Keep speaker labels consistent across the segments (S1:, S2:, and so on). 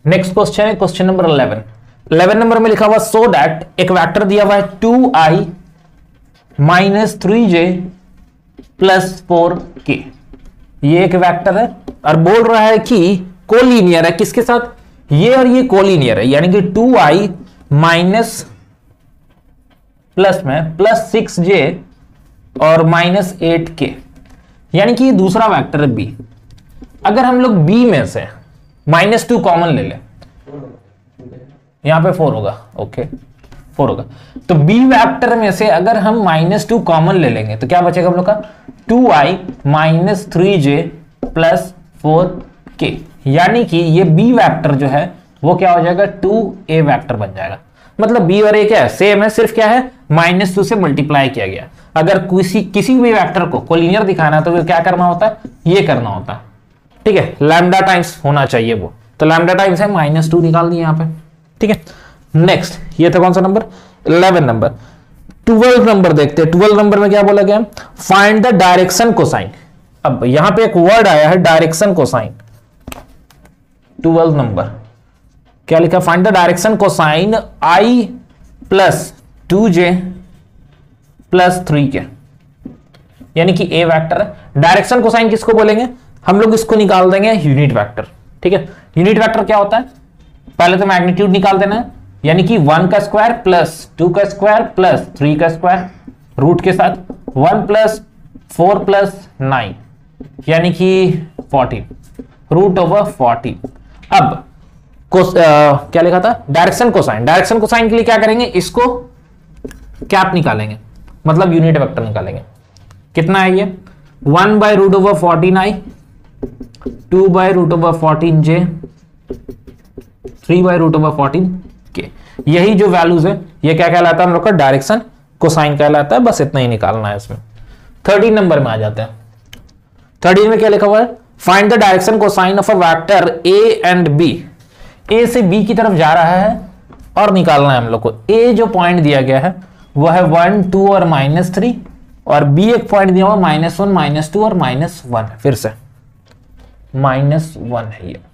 S1: Next question है question number 11। 11 number में लिखा हुआ सो दैट एक वेक्टर दिया हुआ है 2i minus 3j plus 4k। ये एक वेक्टर है और बोल रहा है कि कोलिनियर है किसके साथ, ये और ये कोलिनियर है, यानी कि 2i माइनस प्लस में प्लस 6j और माइनस 8k, यानी कि ये दूसरा वेक्टर है b। अगर हम लोग b में से -2 कॉमन ले लें, यहां पे 4 होगा, ओके 4 होगा, तो b वेक्टर में से अगर हम -2 कॉमन ले लेंगे तो क्या बचेगा हम लोग का 2i minus 3j plus 4k, यानी कि ये b वेक्टर जो है वो क्या हो जाएगा 2a वेक्टर बन जाएगा। मतलब b और a क्या है, सेम है, सिर्फ क्या है -2 से मल्टीप्लाई किया गया। अगर किसी भी वेक्टर को कोलिनियर दिखाना तो क्या करना होता है, ये करना होता है, ठीक है, लैम्डा टाइम्स होना चाहिए वो, तो लैम्डा टाइम्स है -2 निकाल दिए यहां पे, ठीक है। नेक्स्ट ये था कौन सा नंबर 11 नंबर। 12 नंबर देखते हैं। 12 नंबर में क्या बोला गया, फाइंड द डायरेक्शन कोसाइन। अब यहां पे एक वर्ड आया है डायरेक्शन कोसाइन। 12 नंबर क्या लिखा, find the direction cosine i plus 2j plus 3k, यानी कि a वेक्टर है। डायरेक्शन कोसाइन किसको बोलेंगे, हम लोग इसको निकाल देंगे यूनिट वेक्टर, ठीक है। यूनिट वेक्टर क्या होता है, पहले तो मैग्नीट्यूड निकाल देना है, यानी कि 1 का स्क्वायर प्लस 2 का स्क्वायर प्लस 3 का स्क्वायर रूट के साथ 1 प्लस 4 प्लस 9, यानी कि 14 रूट ओवर 14। अब क्या लिखा था, डायरेक्शन कोसाइन। डायरेक्शन कोसाइन के लिए क्या करेंगे, इसको कैप निकालेंगे, मतलब यूनिट वेक्टर निकालेंगे। कितना है ये 1 by root over 14i, 2 by root over 14j, 3 by root over 14k। यही जो वैल्यूज है ये क्या कहलाता है हम लोग का डायरेक्शन कोसाइन कहलाता है। बस इतना ही निकालना है इसमें। 13 नंबर में आ जाते हैं। 13 में क्या लिखा हुआ है, find the direction cosine of a vector a and b। a से b की तरफ जा रहा है और निकालना है हम लोग को। a जो पॉइंट दिया गया है वो है 1, 2 और -3, और b एक पॉइंट दिया हुआ -1, -2 और -1 है, फिर से -1 है ये,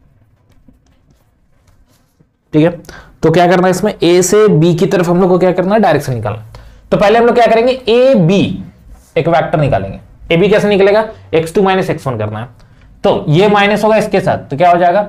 S1: ठीक है। तो क्या करना है इसमें, a से b की तरफ हम लोग को क्या करना है, डायरेक्शन निकालना। तो पहले हम लोग क्या करेंगे, a b एक वेक्टर निकालेंगे। a b कैसे निकलेगा, x2 - x1 करना है, तो ये माइनस होगा इसके साथ तो क्या हो जाएगा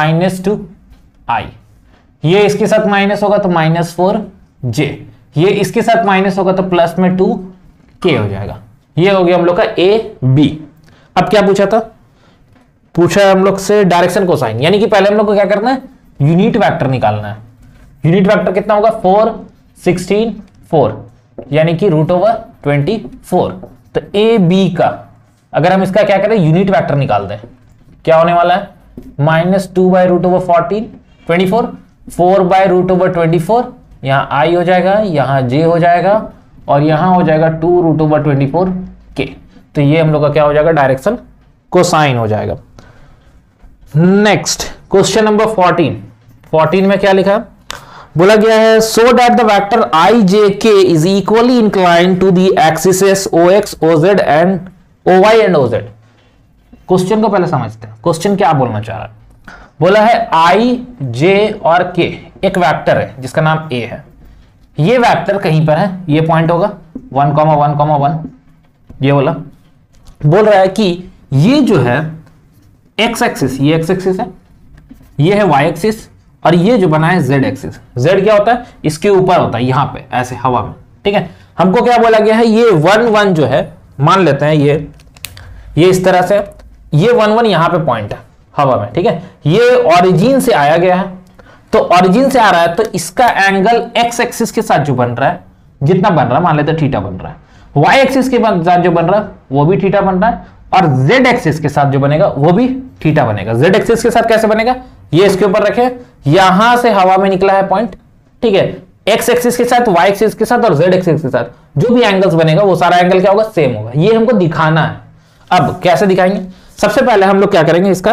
S1: -2i, ये इसके साथ माइनस होगा तो -4j, ये इसके साथ माइनस होगा तो प्लस में 2k हो जाएगा। ये हो गया हम लोग का a b। अब क्या पूछा था, पूछा है हम लोग से डायरेक्शन कोसाइन, यानी कि पहले हम लोग को क्या करना है, यूनिट वेक्टर निकालना है। यूनिट वेक्टर कितना होगा 4, 16, 4, यानी कि रूट ओवर 24। तो ए बी का अगर हम इसका क्या करें, यूनिट वेक्टर निकाल दें, क्या होने वाला है -2 by root over 14, 24, 4 by root over 24, यहां आई हो जाएगा, यहां जे हो जाएगा, और यहां हो जाएगा 2 रूट ओवर 24k। तो ये हम लोग का क्या हो जाएगा, डायरेक्शन कोसाइन हो जाएगा। Next question number 14। 14 में क्या लिखा, बोला गया है so that the vector i j k is equally inclined to the axis ox oz and oy and oz। Question को पहले समझते हैं, क्वेश्चन क्या बोलना चाह रहा है। बोला है i j और k एक वेक्टर है जिसका नाम a है। ये वेक्टर कहीं पर है, ये पॉइंट होगा 1, 1, 1, ये बोला, बोल रहा है कि ये जो है x एक्सिस, ये x एक्सिस है, ये है y एक्सिस, और ये जो बना है z एक्सिस। z क्या होता है, इसके ऊपर होता है, यहां पे ऐसे हवा में, ठीक है। हमको क्या बोला गया है, ये 1, 1 जो है, मान लेते हैं ये इस तरह से, ये 1, 1 यहां पे पॉइंट है हवा में, ठीक है। ये ओरिजिन से आया गया है, तो ओरिजिन से आ रहा है तो इसका एंगल x एक्सिस के साथ जो बन रहा है, जितना बन रहा है मान लेते हैं थीटा बन रहा है, y एक्सिस के साथ जो बन रहा है वो भी थीटा बन रहा है, और z एक्सिस के साथ जो बनेगा वो भी थीटा बनेगा। z एक्सिस के साथ कैसे बनेगा, ये इसके ऊपर रखे, यहां से हवा में निकला है पॉइंट, ठीक है। x एक्सिस के साथ, y एक्सिस के साथ और z एक्सिस के साथ जो भी एंगल्स बनेगा वो सारा एंगल क्या होगा, सेम होगा। ये हमको दिखाना है। अब कैसे दिखाएंगे, सबसे पहले हम लोग क्या करेंगे, इसका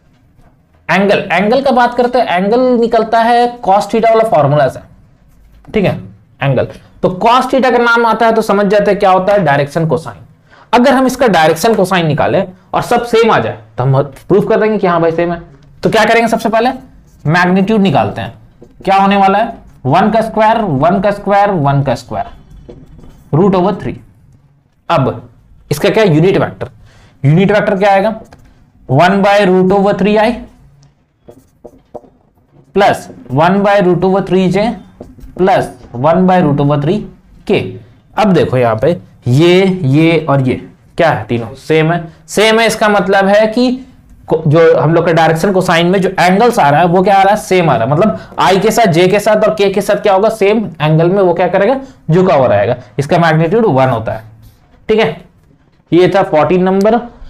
S1: एंगल का बात करते हैं। एंगल निकलता है cos थीटा वाला फॉर्मूला से, ठीक है। एंगल तो cos थीटा का नाम आता है तो समझ जाते हैं क्या होता है, डायरेक्शन कोसाइन। अगर हम इसका डायरेक्शन कोसाइन निकाले और सब सेम आ जाए तो हम प्रूफ कर देंगे कि हाँ भाई सेम है। तो क्या करेंगे, सबसे पहले मैग्नीट्यूड निकालते हैं। क्या होने वाला है? 1 का स्क्वायर 1 का स्क्वायर 1 का स्क्वायर √3। अब इसका क्या है? Unit vector. यूनिट वेक्टर क्या आएगा? 1/√3i plus 1/√3j plus 1/√3k। अब देखो यहां पे ये और ये क्या है? तीनों सेम है। सेम है इसका मतलब है कि जो हम लोग के डायरेक्शन कोसाइन में जो एंगल्स आ रहा है वो क्या आ रहा है? सेम आ रहा है। मतलब आई के साथ, जे के साथ और के के साथ क्या होगा? सेम एंगल में वो क्या करेगा? झुका हुआ रहेगा। इसका मैग्नीट्यूड 1 होता है। ठीक है, ये था 14 नंबर।